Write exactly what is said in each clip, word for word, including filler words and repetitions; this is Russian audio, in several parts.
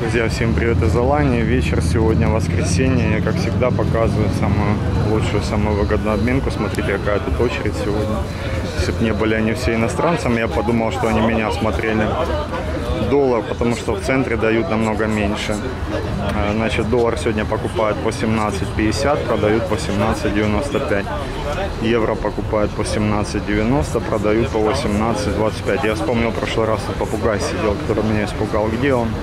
Друзья, всем привет из Алании. Вечер сегодня, воскресенье. Я, как всегда, показываю самую лучшую, самую выгодную обменку. Смотрите, какая тут очередь сегодня. Если бы не были они все иностранцами, я подумал, что они меня смотрели. Доллар, потому что в центре дают намного меньше. Значит, доллар сегодня покупают по семнадцать пятьдесят, продают по семнадцать девяносто пять. Евро покупают по семнадцать девяносто, продают по восемнадцать двадцать пять. Я вспомнил, в прошлый раз попугай сидел, который меня испугал. Где он?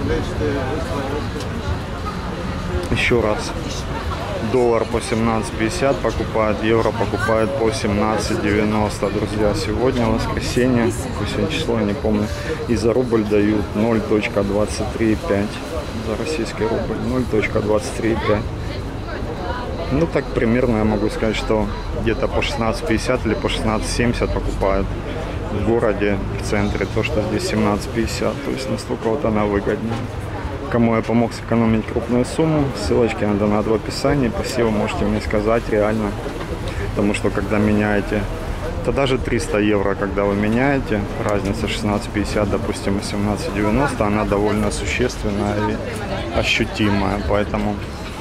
Еще раз. Доллар по семнадцать пятьдесят покупают, евро покупают по семнадцать девяносто. Друзья, сегодня воскресенье, какое число, я не помню, и за рубль дают ноль целых двадцать три пять. За российский рубль ноль целых двадцать три пять. Ну так примерно я могу сказать, что где-то по шестнадцать пятьдесят или по шестнадцать семьдесят покупают в городе, в центре, то, что здесь семнадцать пятьдесят. То есть настолько вот она выгоднее. Кому я помог сэкономить крупную сумму, ссылочки на донат в описании. Спасибо, можете мне сказать реально. Потому что когда меняете, это даже триста евро, когда вы меняете, разница шестнадцать пятьдесят, допустим, и семнадцать девяносто, она довольно существенная и ощутимая. Поэтому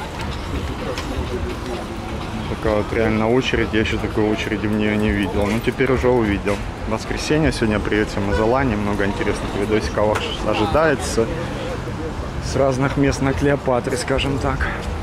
такая вот реально очередь, я еще такой очереди в нее не видел. Но теперь уже увидел. Воскресенье, сегодня привет всем из Алании, много интересных видосиков ожидается с разных мест на Клеопатре, скажем так.